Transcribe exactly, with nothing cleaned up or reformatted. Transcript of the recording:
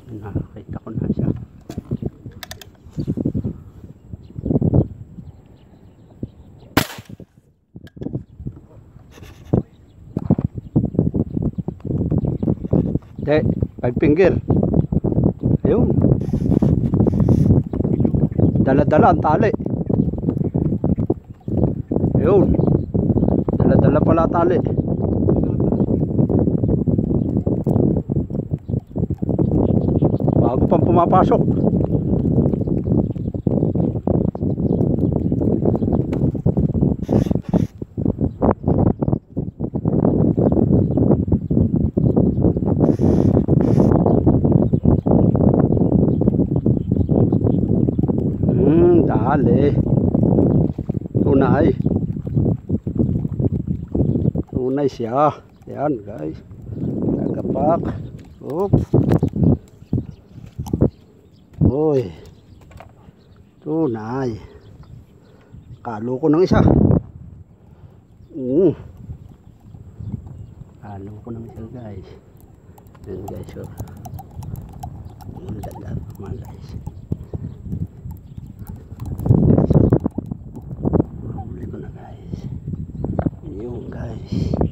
Nakakita ko na siya. De, five finger. Ayun. Dala-dala ang tali. Ayun. Dala-dala pala tali. Bago pang pumapasok. Hmm, dali. Tunay. Tunay siya. Yan guys. Nagapak. Oops. Uy. Tunay. Kalo ko ng isa. Mm. Kalo ko ng isa guys. Yan guys. Oh. Ang ganda mga guys. Mahuli ko na guys. Yun guys.